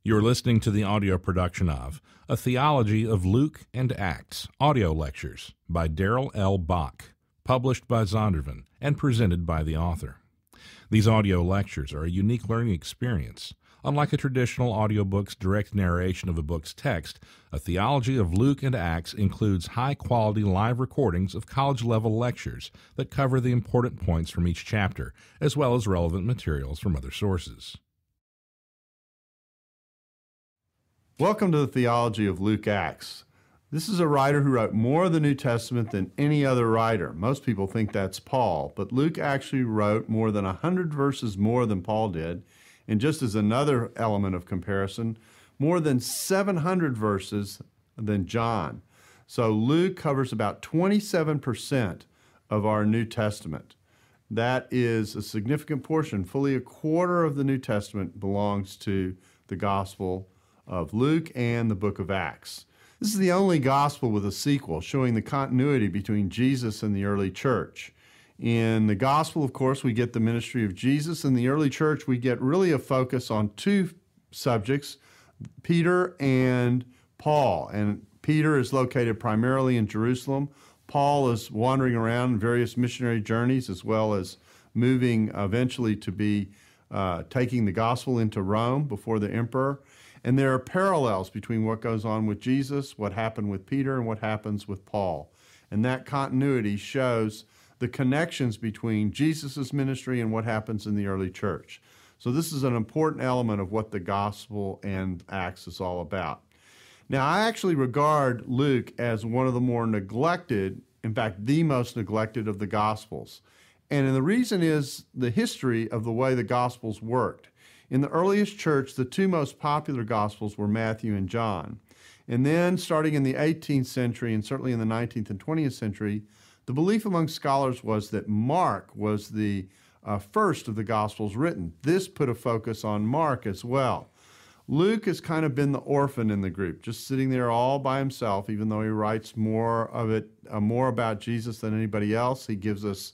You're listening to the audio production of A Theology of Luke and Acts audio lectures by Darrell L. Bock, published by Zondervan and presented by the author. These audio lectures are a unique learning experience. Unlike a traditional audiobook's direct narration of a book's text, A Theology of Luke and Acts includes high-quality live recordings of college-level lectures that cover the important points from each chapter, as well as relevant materials from other sources. Welcome to the Theology of Luke Acts. This is a writer who wrote more of the New Testament than any other writer. Most people think that's Paul, but Luke actually wrote more than 100 verses more than Paul did, and just as another element of comparison, more than 700 verses than John. So Luke covers about 27% of our New Testament. That is a significant portion. Fully a quarter of the New Testament belongs to the Gospel of Luke and the book of Acts. This is the only gospel with a sequel showing the continuity between Jesus and the early church. In the gospel, of course, we get the ministry of Jesus. In the early church, we get really a focus on two subjects, Peter and Paul. And Peter is located primarily in Jerusalem. Paul is wandering around various missionary journeys, as well as moving eventually to be taking the gospel into Rome before the emperor. And there are parallels between what goes on with Jesus, what happened with Peter, and what happens with Paul. And that continuity shows the connections between Jesus' ministry and what happens in the early church. So this is an important element of what the gospel and Acts is all about. Now, I actually regard Luke as one of the more neglected, in fact, the most neglected of the gospels. And the reason is the history of the way the gospels worked. In the earliest church, the two most popular Gospels were Matthew and John. And then, starting in the 18th century, and certainly in the 19th and 20th century, the belief among scholars was that Mark was the first of the Gospels written. This put a focus on Mark as well. Luke has kind of been the orphan in the group, just sitting there all by himself, even though he writes more about Jesus than anybody else. He gives us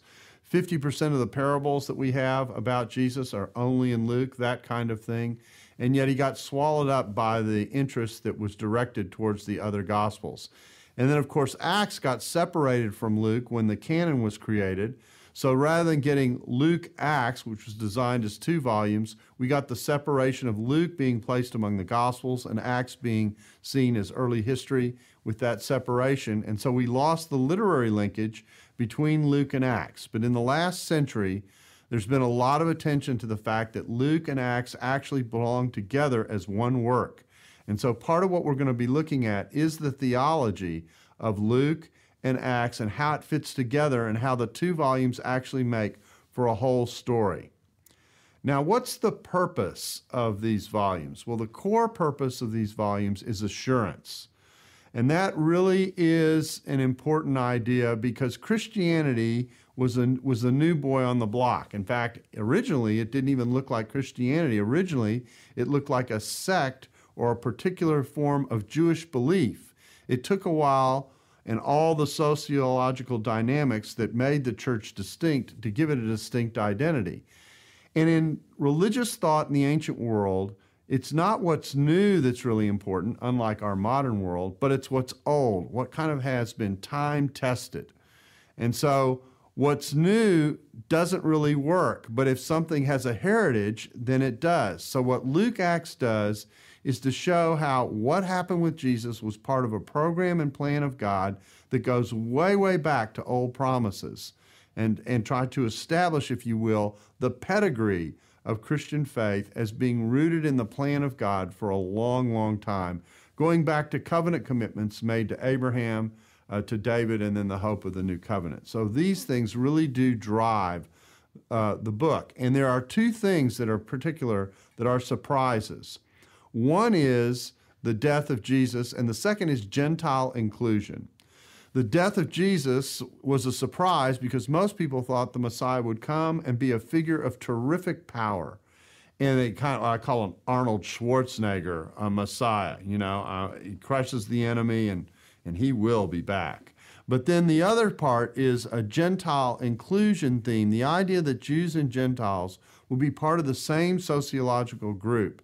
50% of the parables that we have about Jesus are only in Luke, that kind of thing. And yet he got swallowed up by the interest that was directed towards the other Gospels. And then, of course, Acts got separated from Luke when the canon was created. So rather than getting Luke Acts, which was designed as 2 volumes, we got the separation of Luke being placed among the Gospels and Acts being seen as early history with that separation. And so we lost the literary linkage between Luke and Acts. But in the last century, there's been a lot of attention to the fact that Luke and Acts actually belong together as one work. And so part of what we're going to be looking at is the theology of Luke and Acts and how it fits together and how the 2 volumes actually make for a whole story. Now, what's the purpose of these volumes? Well, the core purpose of these volumes is assurance. And that really is an important idea because Christianity was a new boy on the block. In fact, originally it didn't even look like Christianity. Originally, it looked like a sect or a particular form of Jewish belief. It took a while and all the sociological dynamics that made the church distinct to give it a distinct identity. And in religious thought in the ancient world, it's not what's new that's really important, unlike our modern world, but it's what's old, what kind of has been time-tested. And so what's new doesn't really work, but if something has a heritage, then it does. So what Luke Acts does is to show how what happened with Jesus was part of a program and plan of God that goes way, way back to old promises and try to establish, if you will, the pedigree of Christian faith as being rooted in the plan of God for a long, long time, going back to covenant commitments made to Abraham, to David, and then the hope of the new covenant. So these things really do drive the book. And there are 2 things that are particular that are surprises. One is the death of Jesus, and the second is Gentile inclusion. The death of Jesus was a surprise because most people thought the Messiah would come and be a figure of terrific power. And I call him Arnold Schwarzenegger, a Messiah. He crushes the enemy and he will be back. But then the other part is a Gentile inclusion theme, the idea that Jews and Gentiles will be part of the same sociological group,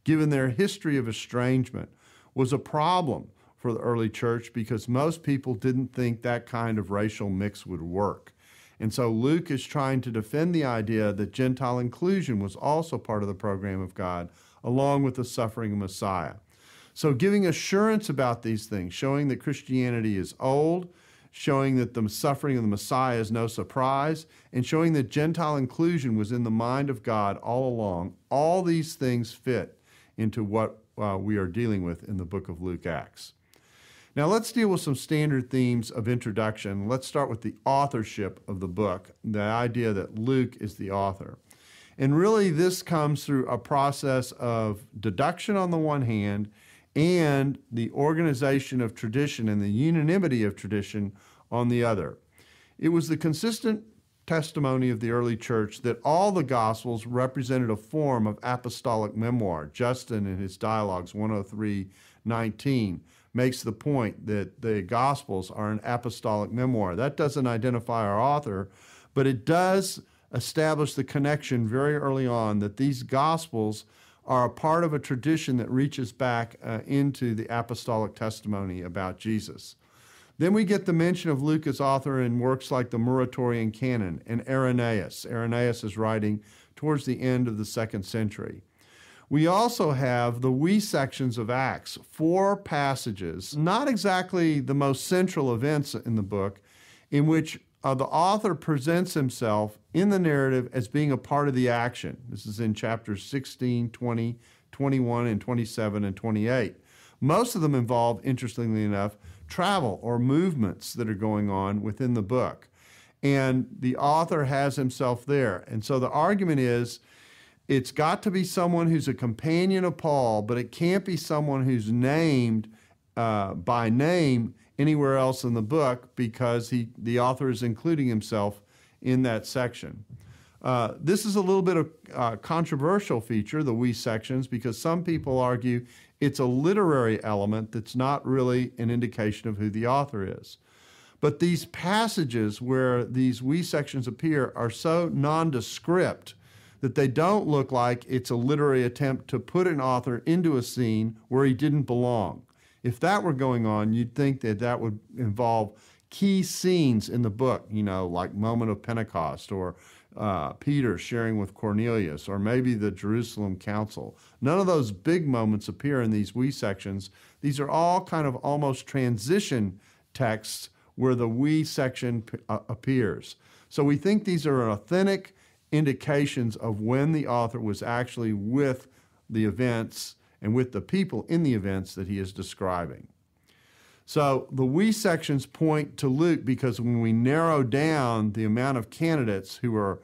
given their history of estrangement, was a problem for the early church because most people didn't think that kind of racial mix would work. And so Luke is trying to defend the idea that Gentile inclusion was also part of the program of God, along with the suffering of Messiah. So giving assurance about these things, showing that Christianity is old, showing that the suffering of the Messiah is no surprise, and showing that Gentile inclusion was in the mind of God all along, all these things fit into what we are dealing with in the book of Luke Acts. Now let's deal with some standard themes of introduction. Let's start with the authorship of the book, the idea that Luke is the author. And really this comes through a process of deduction on the one hand and the organization of tradition and the unanimity of tradition on the other. It was the consistent testimony of the early church that all the Gospels represented a form of apostolic memoir. Justin, in his Dialogues 103:19, makes the point that the Gospels are an apostolic memoir. That doesn't identify our author, but it does establish the connection very early on that these Gospels are a part of a tradition that reaches back into the apostolic testimony about Jesus. Then we get the mention of Luke as author in works like the Muratorian Canon and Irenaeus. Irenaeus is writing towards the end of the 2nd century. We also have the we sections of Acts, 4 passages, not exactly the most central events in the book, in which the author presents himself in the narrative as being a part of the action. This is in chapters 16, 20, 21, and 27, and 28. Most of them involve, interestingly enough, travel or movements that are going on within the book. And the author has himself there. And so the argument is it's got to be someone who's a companion of Paul, but it can't be someone who's named by name anywhere else in the book because the author is including himself in that section. This is a little bit of a controversial feature, the we sections, because some people argue it's a literary element that's not really an indication of who the author is. But these passages where these we sections appear are so nondescript that they don't look like it's a literary attempt to put an author into a scene where he didn't belong. If that were going on, you'd think that that would involve key scenes in the book, like moment of Pentecost or Peter sharing with Cornelius, or maybe the Jerusalem Council. None of those big moments appear in these we sections. These are all kind of almost transition texts where the we section appears. So we think these are authentic indications of when the author was actually with the events and with the people in the events that he is describing. So the we sections point to Luke because when we narrow down the amount of candidates who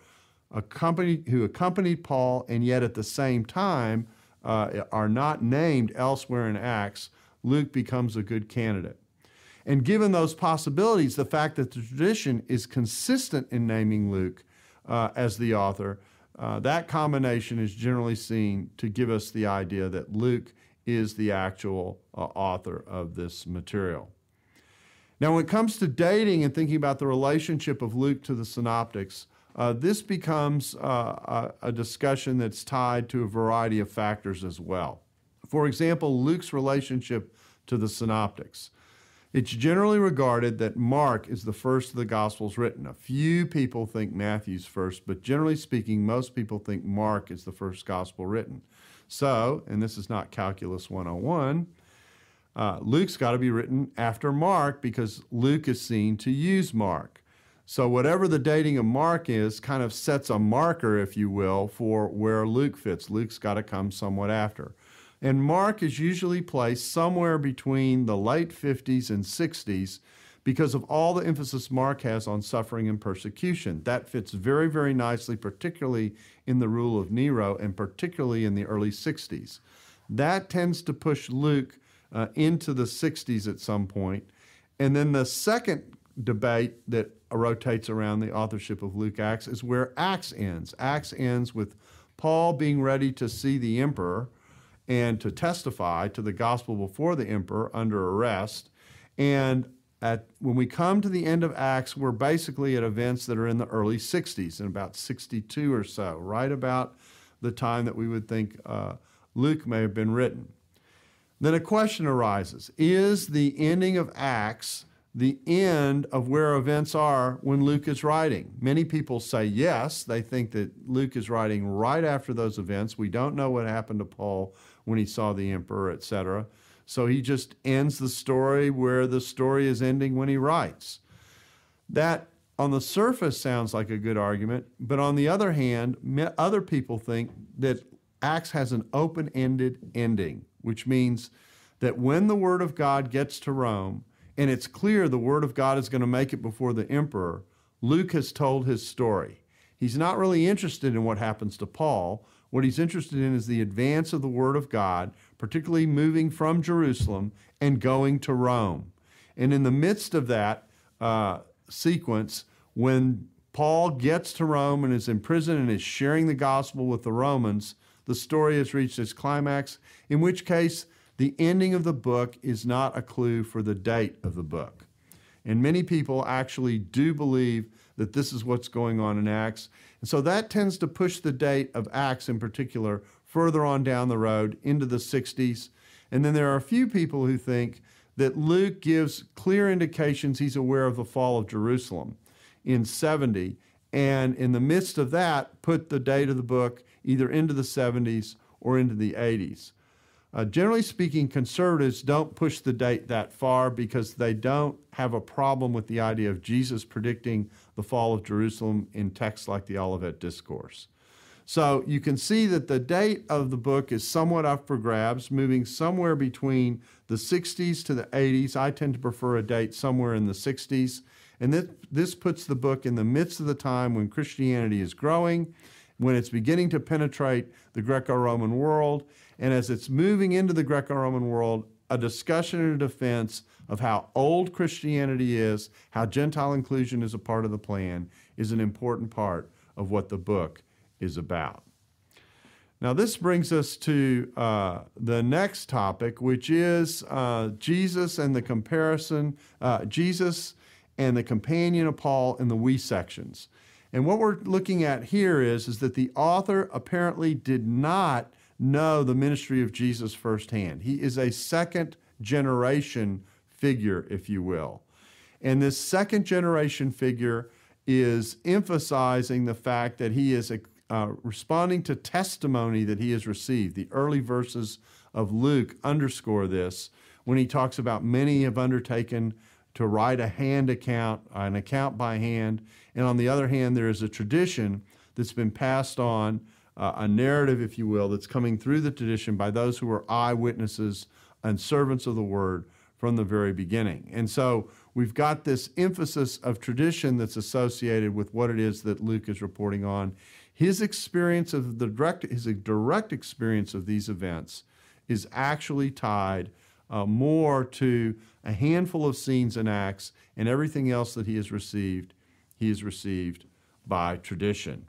accompanied Paul and yet at the same time are not named elsewhere in Acts, Luke becomes a good candidate. And given those possibilities, the fact that the tradition is consistent in naming Luke as the author, that combination is generally seen to give us the idea that Luke is the actual author of this material. Now, when it comes to dating and thinking about the relationship of Luke to the synoptics, this becomes a discussion that's tied to a variety of factors as well. For example, Luke's relationship to the synoptics. It's generally regarded that Mark is the first of the Gospels written. A few people think Matthew's first, but generally speaking, most people think Mark is the first Gospel written. So, and this is not Calculus 101, Luke's got to be written after Mark because Luke is seen to use Mark. So whatever the dating of Mark is kind of sets a marker, if you will, for where Luke fits. Luke's got to come somewhat after. And Mark is usually placed somewhere between the late 50s and 60s because of all the emphasis Mark has on suffering and persecution. That fits very, very nicely, particularly in the rule of Nero and particularly in the early 60s. That tends to push Luke into the 60s at some point. And then the second debate that rotates around the authorship of Luke Acts is where Acts ends. Acts ends with Paul being ready to see the emperor and to testify to the gospel before the emperor under arrest. And when we come to the end of Acts, we're basically at events that are in the early 60s, in about 62 or so, right about the time that we would think Luke may have been written. Then a question arises. Is the ending of Acts the end of where events are when Luke is writing? Many people say yes. They think that Luke is writing right after those events. We don't know what happened to Paul when he saw the emperor, etc. So he just ends the story where the story is ending when he writes. That, on the surface, sounds like a good argument, but on the other hand, other people think that Acts has an open-ended ending, which means that when the Word of God gets to Rome, and it's clear the Word of God is going to make it before the emperor, Luke has told his story. He's not really interested in what happens to Paul. What he's interested in is the advance of the Word of God, particularly moving from Jerusalem and going to Rome. And in the midst of that sequence, when Paul gets to Rome and is in prison and is sharing the gospel with the Romans, the story has reached its climax, in which case the ending of the book is not a clue for the date of the book. And many people actually do believe that this is what's going on in Acts. And so that tends to push the date of Acts in particular further on down the road into the 60s. And then there are a few people who think that Luke gives clear indications he's aware of the fall of Jerusalem in 70, and in the midst of that, put the date of the book either into the 70s or into the 80s. Generally speaking, conservatives don't push the date that far because they don't have a problem with the idea of Jesus predicting the fall of Jerusalem in texts like the Olivet Discourse. So you can see that the date of the book is somewhat up for grabs, moving somewhere between the 60s to the 80s. I tend to prefer a date somewhere in the 60s. And this puts the book in the midst of the time when Christianity is growing, when it's beginning to penetrate the Greco-Roman world, and as it's moving into the Greco-Roman world, a discussion and a defense of how old Christianity is, how Gentile inclusion is a part of the plan, is an important part of what the book is about. Now, this brings us to the next topic, which is Jesus and the comparison, Jesus and the companion of Paul in the we sections. And what we're looking at here is that the author apparently did not know the ministry of Jesus firsthand. He is a second generation figure, if you will. And this second generation figure is emphasizing the fact that he is responding to testimony that he has received. The early verses of Luke underscore this when he talks about many have undertaken to write a hand account, an account by hand, and on the other hand, there is a tradition that's been passed on, a narrative, if you will, that's coming through the tradition by those who are eyewitnesses and servants of the word from the very beginning. And so we've got this emphasis of tradition that's associated with what it is that Luke is reporting on. His experience of his direct experience of these events is actually tied more to a handful of scenes in Acts, and everything else that he has received by tradition.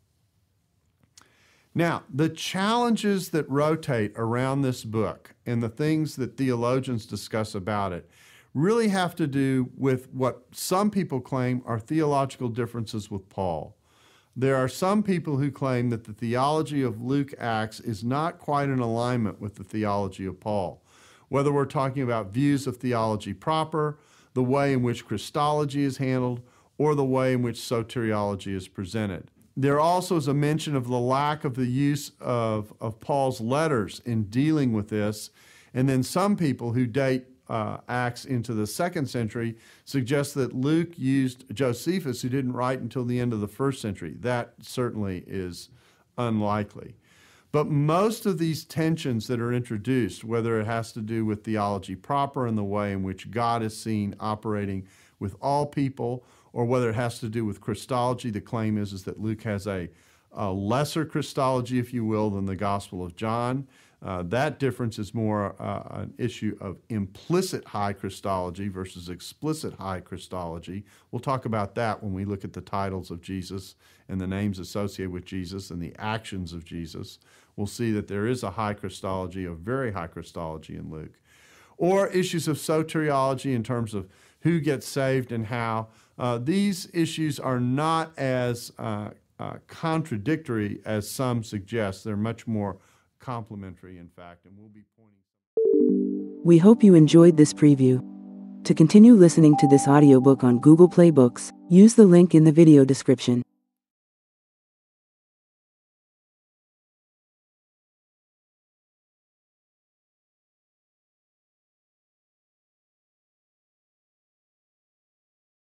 Now, the challenges that rotate around this book and the things that theologians discuss about it really have to do with what some people claim are theological differences with Paul. There are some people who claim that the theology of Luke Acts is not quite in alignment with the theology of Paul. Whether we're talking about views of theology proper, the way in which Christology is handled, or the way in which soteriology is presented. There also is a mention of the lack of the use of Paul's letters in dealing with this, and then some people who date Acts into the 2nd century suggest that Luke used Josephus, who didn't write until the end of the 1st century. That certainly is unlikely. But most of these tensions that are introduced, whether it has to do with theology proper and the way in which God is seen operating with all people, or whether it has to do with Christology, the claim is that Luke has a lesser Christology, if you will, than the Gospel of John. That difference is more an issue of implicit high Christology versus explicit high Christology. We'll talk about that when we look at the titles of Jesus and the names associated with Jesus and the actions of Jesus. We'll see that there is a high Christology, a very high Christology in Luke. Or issues of soteriology in terms of who gets saved and how. These issues are not as contradictory as some suggest. They're much more complementary, in fact, and we'll be pointing. We hope you enjoyed this preview. To continue listening to this audiobook on Google Play Books, use the link in the video description.